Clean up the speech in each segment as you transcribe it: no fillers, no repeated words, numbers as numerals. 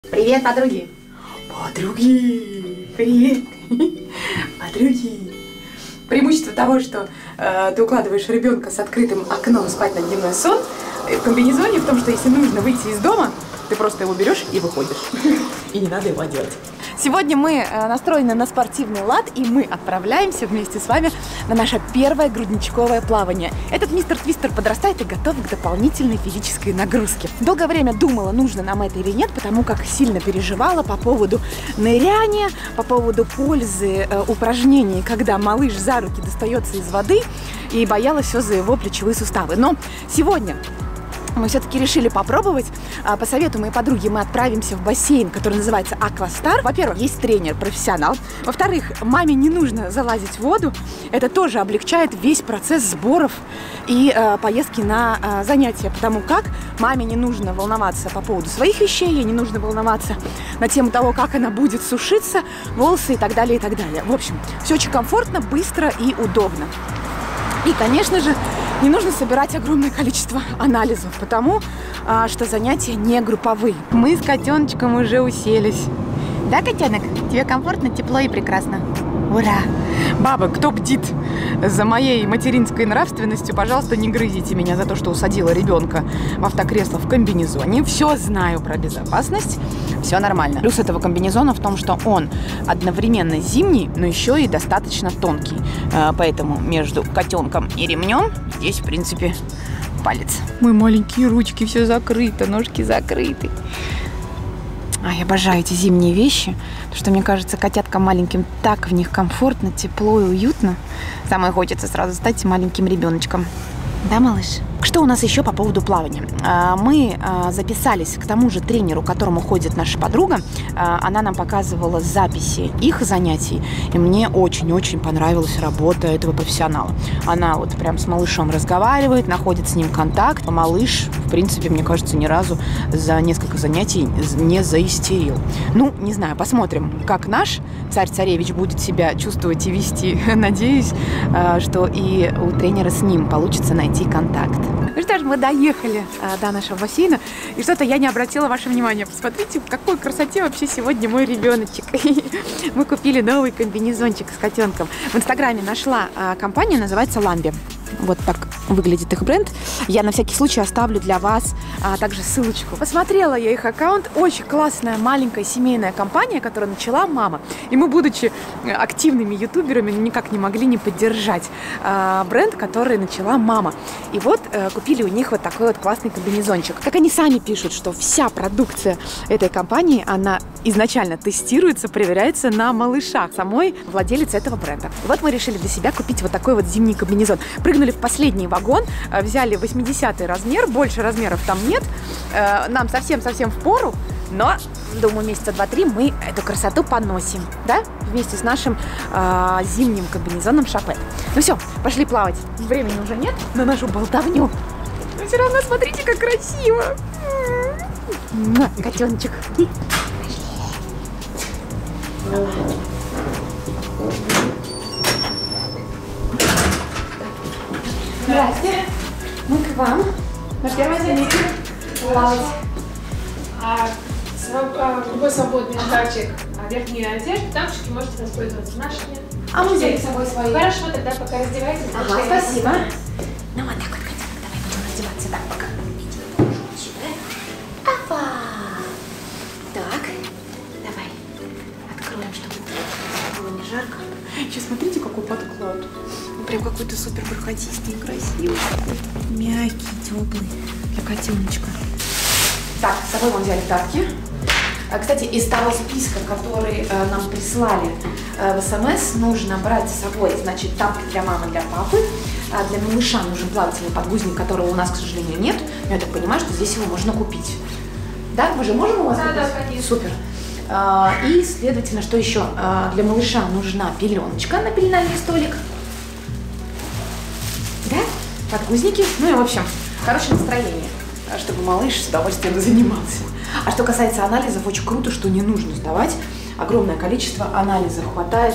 Привет, подруги! Подруги! Привет! Подруги! Преимущество того, что ты укладываешь ребенка с открытым окном спать на дневной сон в комбинезоне, в том, что если нужно выйти из дома, ты просто его берешь и выходишь. И не надо его одевать. Сегодня мы настроены на спортивный лад, и мы отправляемся вместе с вами на наше первое грудничковое плавание. Этот мистер Твистер подрастает и готов к дополнительной физической нагрузке. Долгое время думала, нужно нам это или нет, потому как сильно переживала по поводу ныряния, по поводу пользы упражнений, когда малыш за руки достается из воды, и боялась все за его плечевые суставы. Но сегодня мы все-таки решили попробовать. По совету моей подруги мы отправимся в бассейн, который называется Аквастар. Во-первых, есть тренер, профессионал. Во-вторых, маме не нужно залазить в воду. Это тоже облегчает весь процесс сборов и поездки на занятия. Потому как маме не нужно волноваться по поводу своих вещей, ей не нужно волноваться на тему того, как она будет сушиться, волосы и так далее, и так далее. В общем, все очень комфортно, быстро и удобно. И, конечно же, не нужно собирать огромное количество анализов, потому что занятия не групповые. Мы с котеночком уже уселись. Да, котенок? Тебе комфортно, тепло и прекрасно. Ура! Баба, кто бдит за моей материнской нравственностью, пожалуйста, не грызите меня за то, что усадила ребенка в автокресло в комбинезоне. Все знаю про безопасность, все нормально. Плюс этого комбинезона в том, что он одновременно зимний, но еще и достаточно тонкий. Поэтому между котенком и ремнем здесь, в принципе, палец. Мои маленькие ручки, все закрыто, ножки закрыты. Я обожаю эти зимние вещи, потому что, мне кажется, котяткам маленьким так в них комфортно, тепло и уютно. Самое хочется сразу стать маленьким ребеночком. Да, малыш? Что у нас еще по поводу плавания? Мы записались к тому же тренеру, к которому ходит наша подруга. Она нам показывала записи их занятий, и мне очень-очень понравилась работа этого профессионала. Она вот прям с малышом разговаривает, находит с ним контакт. Малыш, в принципе, мне кажется, ни разу за несколько занятий не заистерил. Ну, не знаю, посмотрим, как наш царь-царевич будет себя чувствовать и вести. Надеюсь, что и у тренера с ним получится найти контакт. Ну что ж, мы доехали до нашего бассейна, и что-то я не обратила ваше внимание. Посмотрите, в какой красоте вообще сегодня мой ребеночек. Мы купили новый комбинезончик с котенком. В Инстаграме нашла компанию, называется Lambi. Вот так выглядит их бренд. Я на всякий случай оставлю для вас также ссылочку. Посмотрела я их аккаунт. Очень классная маленькая семейная компания, которую начала мама. И мы, будучи активными ютуберами, никак не могли не поддержать бренд, который начала мама. И вот купили у них вот такой вот классный комбинезончик. Как они сами пишут, что вся продукция этой компании, она изначально тестируется, проверяется на малышах самой владелицы этого бренда. И вот мы решили для себя купить вот такой вот зимний комбинезон. Прыгнули в последний вагон, взяли 80-й размер, больше размеров там нет, нам совсем-совсем впору, но, думаю, месяца 2-3 мы эту красоту поносим, да, вместе с нашим зимним комбинезоном Шапе. Ну все, пошли плавать, времени уже нет на нашу болтовню, но все равно смотрите, как красиво. Котеночек. Здрасте, мы к вам. Наш первый занятие плавать. Любой свободный шкафчик, верхние одежды, тапочки можете воспользоваться нашими. А мы взяли с собой свои. Хорошо, тогда пока раздевайтесь. Ага, спасибо. Ну вот так вот, котенок, давай будем раздеваться. Так, пока. Опа! Так, давай. Откроем, чтобы было не жарко. Сейчас смотрите, какой подклад. Прям какой-то супер бархатистый, красивый, мягкий, теплый для котеночка. Так, с собой мы взяли тапки. Кстати, из того списка, который нам прислали в СМС, нужно брать с собой, значит, тапки для мамы, для папы. Для малыша нужен плавательный подгузник, которого у нас, к сожалению, нет. Но я так понимаю, что здесь его можно купить. Да? Мы же можем у вас купить? Да, конечно. Супер. И, следовательно, что еще? Для малыша нужна пеленочка на пеленальный столик. Да? Подгузники. Ну и, в общем, хорошее настроение, чтобы малыш с удовольствием занимался. А что касается анализов, очень круто, что не нужно сдавать огромное количество анализов. Хватает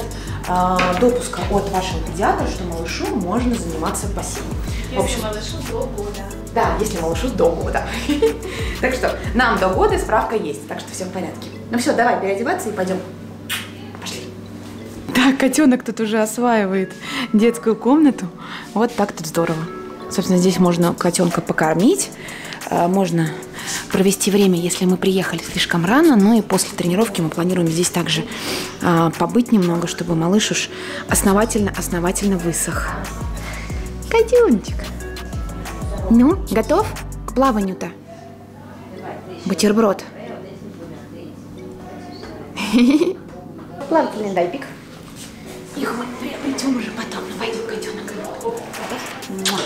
допуска от вашего педиатра, что малышу можно заниматься в бассейне. Если малышу до года. Да, если малышу до года. Так что нам до года справка есть, так что все в порядке. Ну все, давай переодеваться и пойдем. Пошли. Так, котенок тут уже осваивает детскую комнату. Вот так тут здорово. Собственно, здесь можно котенка покормить, можно провести время, если мы приехали слишком рано. Ну и после тренировки мы планируем здесь также побыть немного, чтобы малыш уж основательно высох. Котеночек. Ну, готов к плаванию-то? Бутерброд. Плавательный дайпик. Их мы приобретем уже потом. Ну, пойдем, котенок. Готов?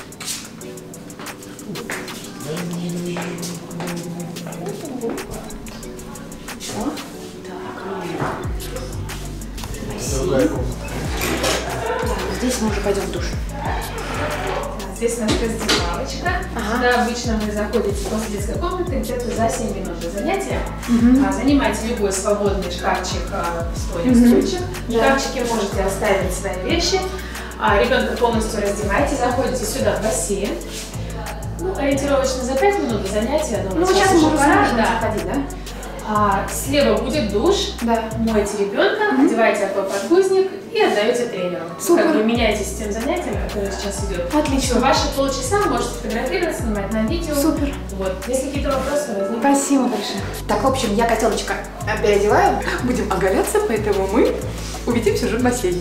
Вот так. Спасибо. Здесь мы уже пойдем в душ. Здесь у нас раздевалочка. Сюда обычно вы заходите после детской комнаты где-то за 7 минут до занятия. Занимайте любой свободный шкафчик, столик, стульчик. В шкафчике можете оставить свои вещи. Ребенка полностью раздеваете, заходите сюда в бассейн. Ну, ориентировочно за 5 минут до занятия. Ну, сейчас мы пора заходить, да? Слева будет душ, моете ребенка, одеваете акваподгузник и отдаете тренеру. Супер. Как бы меняетесь с тем занятием, которое сейчас идет. Отлично. Ваши полчаса можете фотографировать, снимать на видео. Супер. Вот. Если какие-то вопросы возникнут. Спасибо большое. Так, в общем, я котеночка переодеваю. Будем оголяться, поэтому мы увидимся уже в бассейне.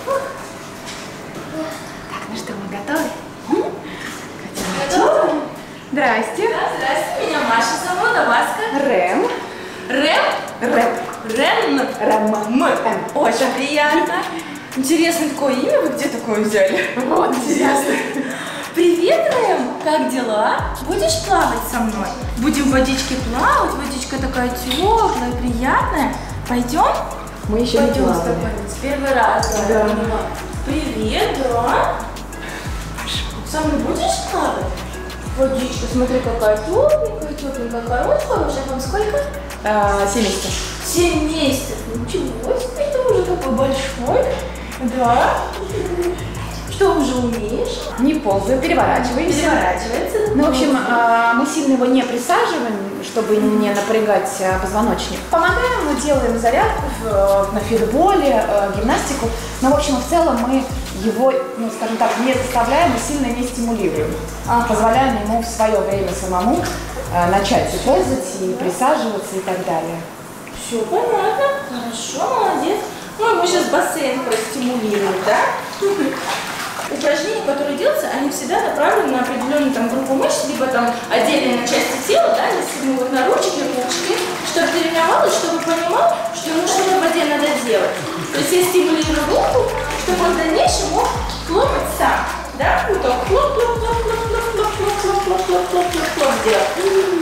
Так, ну что, мы готовы? Готовы? Здрасте. Да, здрасте, меня Маша зовут, а Маска? Рэм. Рэм? Рэм. Очень приятно. Интересное такое имя, вы где такое взяли? Вот, интересно. Привет, Рэм, как дела? Будешь плавать со мной? Будем в водичке плавать, водичка такая теплая, приятная. Пойдем? Мы еще не Пойдем с плавали. тобой. Первый раз. Да. Привет, да. Со мной будешь плавать? Водичка, смотри, какая тепленькая, хорошая. Вам сколько? 7 месяцев. 7 месяцев. Ничего себе, ты уже такой большой. Да. Что уже умеешь? Не ползаем, переворачиваемся. Переворачивается. Ну, в общем, мы сильно его не присаживаем, чтобы не напрягать позвоночник. Помогаем, мы делаем зарядку на фитболе, гимнастику. Но, в общем, в целом мы его, ну, скажем так, не заставляем и сильно не стимулируем. Позволяем ему в свое время самому начать и ползать, и присаживаться и так далее. Все понятно. Хорошо, молодец. Ну, мы сейчас бассейн простимулируем, да? Упражнения, которые делаются, они всегда направлены на определенную там группу мышц, либо там отдельные части тела, да, если мы вот на ручки, чтобы тренировалось, чтобы понимал, что ему что-то в воде надо делать. То есть я стимулирую руку, чтобы он в дальнейшем мог хлопать сам, да, вот так хлоп-хлоп-хлоп-хлоп-хлоп-хлоп-хлоп-хлоп делать.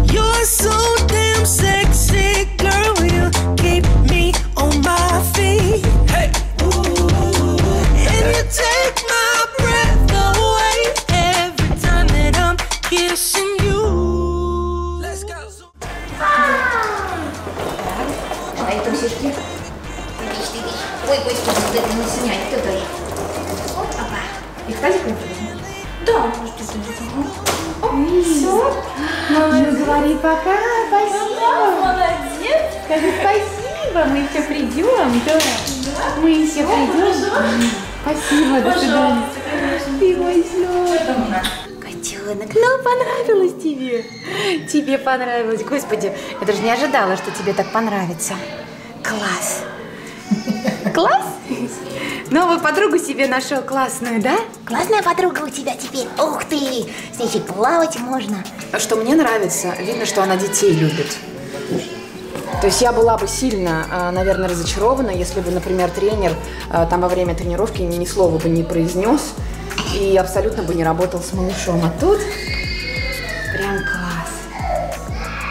You're so damn sexy, girl. You keep me on my feet. Hey, and you take my breath away every time that I'm kissing you. Let's go. Давай, тусишки. Ой, господи, вот это не снять, кто тоже. Опа. И в тазик выпадет? Да, может быть. Все. Ну, говори пока. Спасибо. Молодец. Скажи спасибо. Мы еще придем. Да. Мы еще придем. Спасибо. До свидания. Ты мой слёт. Котенок, ну понравилось тебе. Тебе понравилось. Господи, я даже не ожидала, что тебе так понравится. Класс. Класс? Новую подругу себе нашел классную, да? Классная подруга у тебя теперь. Ух ты! С ней еще плавать можно. Что мне нравится, видно, что она детей любит. То есть я была бы сильно, наверное, разочарована, если бы, например, тренер там во время тренировки ни слова бы не произнес и абсолютно бы не работал с малышом. А тут прям класс.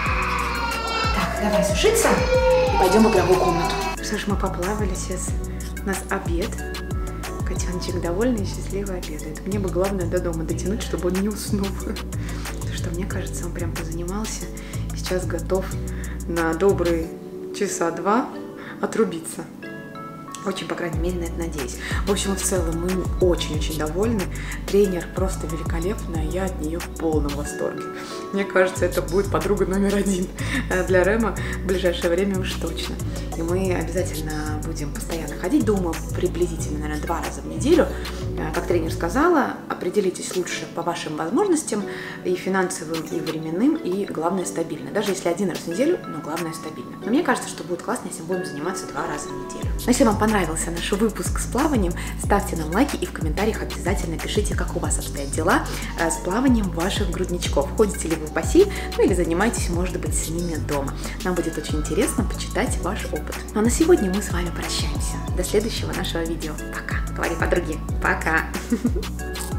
Так, давай сушиться и пойдем в игровую комнату. Что ж, мы поплавали сейчас. У нас обед. Котеночек довольный и счастливо обедает. Мне бы главное до дома дотянуть, чтобы он не уснул. Потому что, мне кажется, он прям позанимался. Сейчас готов на добрые часа 2 отрубиться. Очень, по крайней мере, на это надеюсь. В общем, в целом мы очень-очень довольны. Тренер просто великолепная, я от нее в полном восторге. Мне кажется, это будет подруга номер 1 для Рема в ближайшее время уж точно. И мы обязательно будем постоянно ходить, думаю, приблизительно, наверное, 2 раза в неделю. Как тренер сказала, определитесь лучше по вашим возможностям, и финансовым, и временным, и, главное, стабильно. Даже если 1 раз в неделю, но главное, стабильно. Но мне кажется, что будет классно, если мы будем заниматься 2 раза в неделю. Но если вам понравился наш выпуск с плаванием, ставьте нам лайки и в комментариях обязательно пишите, как у вас обстоят дела с плаванием ваших грудничков. Ходите ли вы в бассейн, ну или занимаетесь, может быть, с ними дома. Нам будет очень интересно почитать ваш опыт. Ну а на сегодня мы с вами прощаемся. До следующего нашего видео. Пока. Говори, подруги. Пока.